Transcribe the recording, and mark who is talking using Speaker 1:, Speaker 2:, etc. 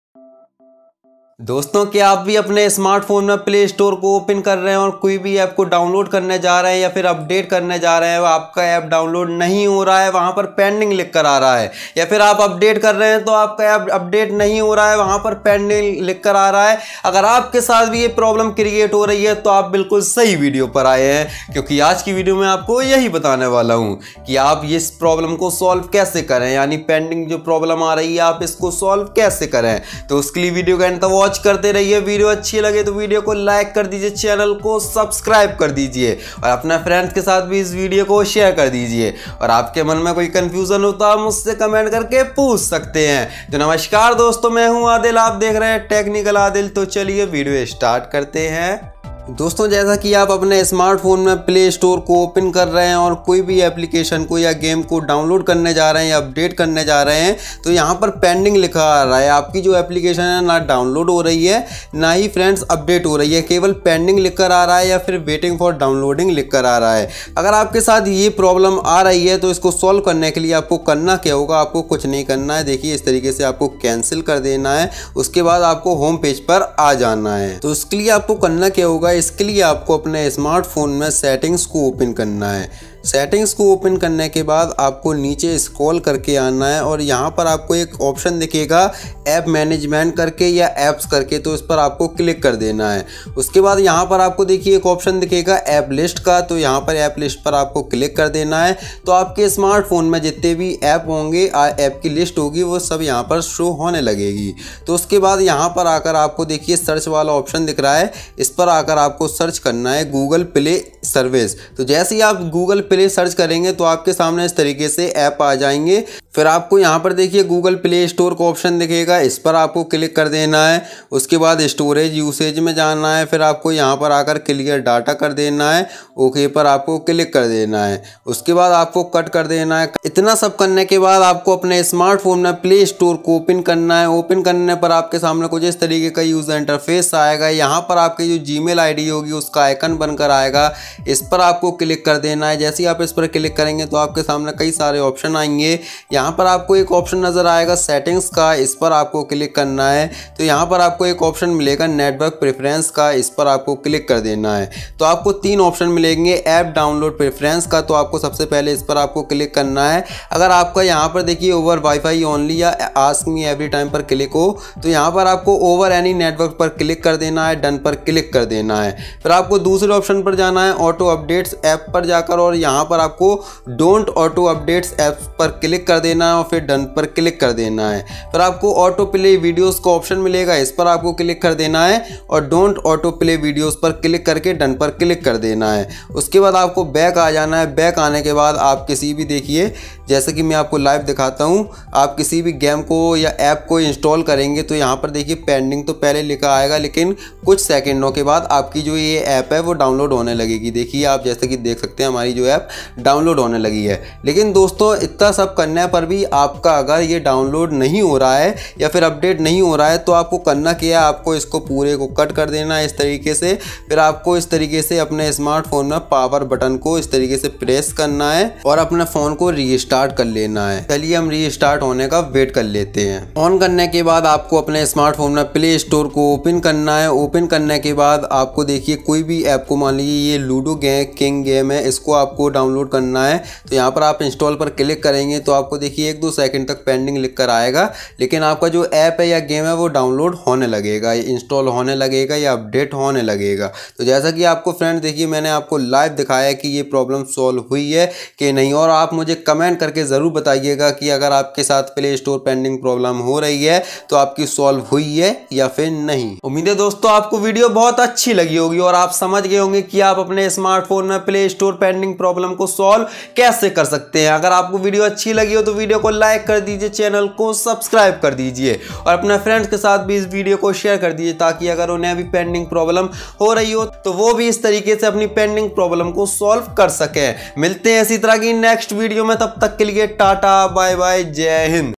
Speaker 1: दोस्तों, क्या आप भी अपने स्मार्टफोन में प्ले स्टोर को ओपन कर रहे हैं और कोई भी ऐप को डाउनलोड करने जा रहे हैं या फिर अपडेट करने जा रहे हैं, आपका ऐप डाउनलोड नहीं हो रहा है, वहां पर पेंडिंग लिख कर आ रहा है, या फिर आप अपडेट कर रहे हैं तो आपका ऐप अपडेट नहीं हो रहा है, वहां पर पेंडिंग लिख कर आ रहा है। अगर आपके साथ भी ये प्रॉब्लम क्रिएट हो रही है तो आप बिल्कुल सही वीडियो पर आए हैं, क्योंकि आज की वीडियो में आपको यही बताने वाला हूं कि आप इस प्रॉब्लम को सॉल्व कैसे करें, यानी पेंडिंग जो प्रॉब्लम आ रही है आप इसको सॉल्व कैसे करें। तो उसके लिए वीडियो का एंड तक वॉच करते रहिए। वीडियो अच्छी लगे तो वीडियो को लाइक कर दीजिए, चैनल को सब्सक्राइब कर दीजिए और अपने फ्रेंड्स के साथ भी इस वीडियो को शेयर कर दीजिए। और आपके मन में कोई कंफ्यूजन हो तो आप मुझसे कमेंट करके पूछ सकते हैं। तो नमस्कार दोस्तों, मैं हूं आदिल, आप देख रहे हैं टेक्निकल आदिल। तो चलिए वीडियो स्टार्ट करते हैं। दोस्तों, जैसा कि आप अपने स्मार्टफोन में प्ले स्टोर को ओपन कर रहे हैं और कोई भी एप्लीकेशन को या गेम को डाउनलोड करने जा रहे हैं या अपडेट करने जा रहे हैं तो यहाँ पर पेंडिंग लिखा आ रहा है। आपकी जो एप्लीकेशन है ना डाउनलोड हो रही है ना ही फ्रेंड्स अपडेट हो रही है, केवल पेंडिंग लिख कर आ रहा है या फिर वेटिंग फॉर डाउनलोडिंग लिख कर आ रहा है। अगर आपके साथ ये प्रॉब्लम आ रही है तो इसको सॉल्व करने के लिए आपको करना क्या होगा, आपको कुछ नहीं करना है। देखिए, इस तरीके से आपको कैंसिल कर देना है, उसके बाद आपको होम पेज पर आ जाना है। तो उसके लिए आपको करना क्या होगा, इसके लिए आपको अपने स्मार्टफोन में सेटिंग्स को ओपन करना है। सेटिंग्स को ओपन करने के बाद आपको नीचे स्क्रॉल करके आना है और यहाँ पर आपको एक ऑप्शन दिखेगा ऐप मैनेजमेंट करके या ऐप्स करके, तो इस पर आपको क्लिक कर देना है। उसके बाद यहाँ पर आपको देखिए एक ऑप्शन दिखेगा ऐप लिस्ट का, तो यहाँ पर ऐप लिस्ट पर आपको क्लिक कर देना है। तो आपके स्मार्टफोन में जितने भी ऐप होंगे, ऐप की लिस्ट होगी, वो सब यहाँ पर शो होने लगेगी। तो उसके बाद यहाँ पर आकर आपको देखिए सर्च वाला ऑप्शन दिख रहा है, इस पर आकर आपको सर्च करना है गूगल प्ले सर्विस। तो जैसे ही आप गूगल प्ले सर्च करेंगे तो आपके सामने इस तरीके से ऐप आ जाएंगे। फिर आपको यहाँ पर देखिए गूगल प्ले स्टोर का ऑप्शन दिखेगा, इस पर आपको क्लिक कर देना है। उसके बाद स्टोरेज यूसेज में जाना है, फिर आपको यहाँ पर आकर क्लियर डाटा कर देना है, ओके पर आपको क्लिक कर देना है। उसके बाद आपको कट कर देना है। इतना सब करने के बाद आपको अपने स्मार्टफोन में प्ले स्टोर को ओपन करना है। ओपन करने पर आपके सामने कुछ इस तरीके का यूजर इंटरफेस आएगा। यहाँ पर आपकी जो जीमेल आईडी होगी उसका आइकन बनकर आएगा, इस पर आपको क्लिक कर देना है। जैसे ही आप इस पर क्लिक करेंगे तो आपके सामने कई सारे ऑप्शन आएंगे। यहाँ पर आपको एक ऑप्शन नजर आएगा सेटिंग्स का, इस पर आपको क्लिक करना है। तो यहाँ पर आपको एक ऑप्शन मिलेगा नेटवर्क प्रेफरेंस का, इस पर आपको क्लिक कर देना है। तो आपको तीन ऑप्शन मिलेंगे ऐप डाउनलोड प्रेफरेंस का, तो आपको सबसे पहले इस पर आपको क्लिक करना है। अगर आपका यहाँ पर देखिए ओवर वाईफाई ओनली या आस्क मी एवरी टाइम पर क्लिक हो तो यहाँ पर आपको ओवर एनी नेटवर्क पर क्लिक कर देना है, डन पर क्लिक कर देना है। फिर आपको दूसरे ऑप्शन पर जाना है ऑटो अपडेट्स ऐप पर जाकर, और यहाँ पर आपको डोंट ऑटो अपडेट्स ऐप पर क्लिक कर देना है और फिर डन पर क्लिक कर देना है। फिर आपको ऑटो प्ले वीडियोस का ऑप्शन मिलेगा, इस पर आपको क्लिक कर देना है और डोंट ऑटो प्ले वीडियोस पर क्लिक करके डन पर क्लिक कर देना है। उसके बाद आपको बैक आ जाना है। बैक आने के बाद आप किसी भी देखिए, जैसे कि मैं आपको लाइव दिखाता हूँ, आप किसी भी गेम को या ऐप को इंस्टॉल करेंगे तो यहाँ पर देखिए पेंडिंग तो पहले लिखा आएगा, लेकिन कुछ सेकंडों के बाद आपकी जो ये ऐप है वो डाउनलोड होने लगेगी। देखिए आप जैसे कि देख सकते हैं हमारी जो ऐप डाउनलोड होने लगी है। लेकिन दोस्तों, इतना सब करने पर भी आपका अगर ये डाउनलोड नहीं हो रहा है या फिर अपडेट नहीं हो रहा है तो आपको करना क्या है, आपको इसको पूरे को कट कर देना है इस तरीके से। फिर आपको इस तरीके से अपने स्मार्टफोन में पावर बटन को इस तरीके से प्रेस करना है और अपने फ़ोन को रीस्टार्ट कर लेना है। चलिए हम रीस्टार्ट होने का वेट कर लेते हैं। ऑन करने के बाद आपको अपने स्मार्टफोन में प्ले स्टोर को ओपन करना है। ओपन करने के बाद आपको देखिए कोई भी ऐप को, मान लीजिए ये लूडो किंग गेम है, इसको आपको डाउनलोड करना है। तो यहाँ पर आप इंस्टॉल पर क्लिक करेंगे तो आपको देखिए 1-2 सेकंड तक पेंडिंग लिख कर आएगा, लेकिन आपका जो ऐप है या गेम है वो डाउनलोड होने लगेगा, इंस्टॉल होने लगेगा या अपडेट होने लगेगा। तो जैसा कि आपको फ्रेंड देखिए मैंने आपको लाइव दिखाया कि ये प्रॉब्लम सॉल्व हुई है कि नहीं, और आप मुझे कमेंट करके ज़रूर बताइएगा कि अगर आपके साथ प्ले स्टोर पेंडिंग प्रॉब्लम हो रही है तो आपकी सॉल्व हुई है या फिर नहीं। उम्मीद है दोस्तों आपको वीडियो बहुत अच्छी लगी होगी और आप समझ गए होंगे कि आप अपने स्मार्टफोन में प्ले स्टोर पेंडिंग प्रॉब्लम को सॉल्व कैसे कर सकते हैं। अगर आपको वीडियो अच्छी लगी हो तो वीडियो को लाइक कर दीजिए, चैनल को सब्सक्राइब कर दीजिए और अपने फ्रेंड्स के साथ भी इस वीडियो को शेयर कर दीजिए, ताकि अगर उन्हें भी पेंडिंग प्रॉब्लम हो रही हो तो वो भी इस तरीके से अपनी पेंडिंग प्रॉब्लम को सॉल्व कर सके। मिलते हैं इसी तरह की नेक्स्ट वीडियो में, तब तक के लिए टाटा बाय बाय, जय हिंद।